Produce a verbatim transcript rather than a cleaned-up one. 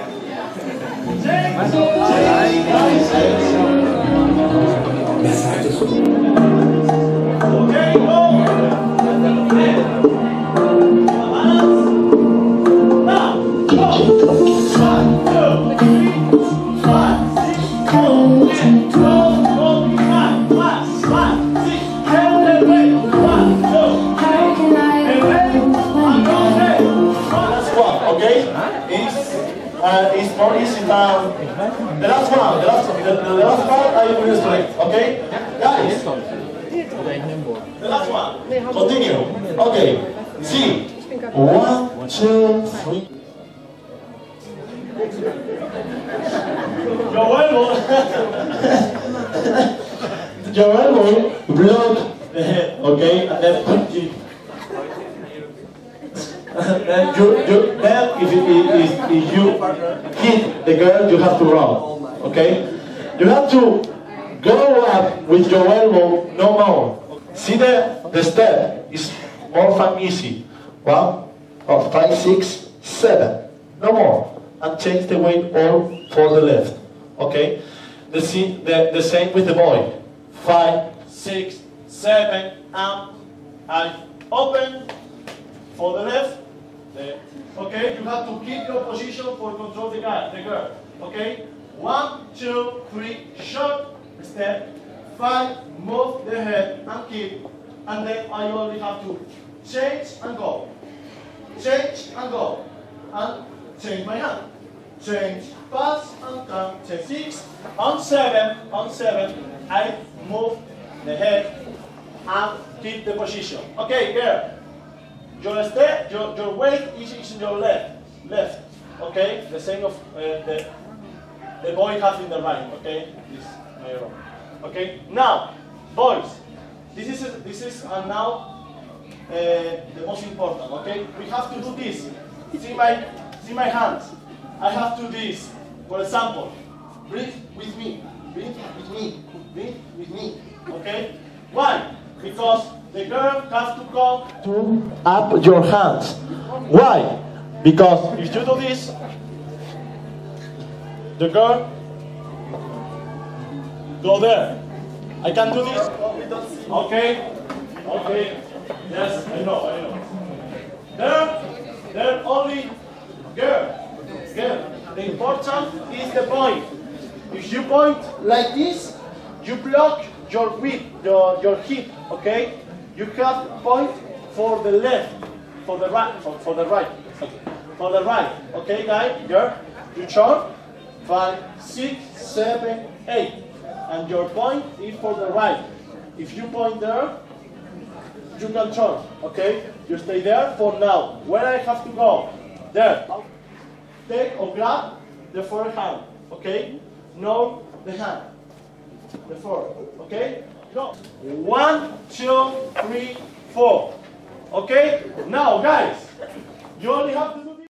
Uh, it's more easy than the last one. The last, the, the last part I will explain. Okay, guys. The last one. Continue. Okay. See. One, two, three. Your elbow. Your elbow block the head. Okay, and then punch it. Then you, you, then if, if, if, if you hit the girl, you have to run, okay? You have to go up with your elbow, no more. See the, the step is more fun, easy. One, or five, six, seven, no more. And change the weight all for the left, okay? The, the, the same with the boy. Five, six, seven, and I open for the left. Okay, you have to keep your position for control the guy, the girl. Okay, one, two, three, short step, five, move the head and keep, and then I only have to change and go, change and go, and change my hand, change, pass and come, change six, on seven, on seven, I move the head and keep the position. Okay, girl. Your step, your, your weight is, is in your left, left, okay? The same of uh, the, the boy has in the right, okay? This my wrong. Okay? Now, boys, this is, this is uh, now uh, the most important, okay? We have to do this. See my, see my hands. I have to do this. For example, breathe with me, breathe with me, breathe with me, okay? Why? Because the girl has to come to up your hands. Why? Because if you do this, the girl go there. I can do this. Okay? Okay. Yes, I know, I know. There, there only girl. Girl. The important is the point. If you point like this, you block your whip, your, your hip, okay? You have point for the left, for the right, for, for the right, for the right. Okay, guys, girl, you turn, five, six, seven, eight, and your point is for the right. If you point there, you can turn. Okay, you stay there for now. Where I have to go? There. Take or grab the forehand. Okay, no the hand, the four. Okay. Go. One, two, three, four. Okay? Now, guys, you only have to do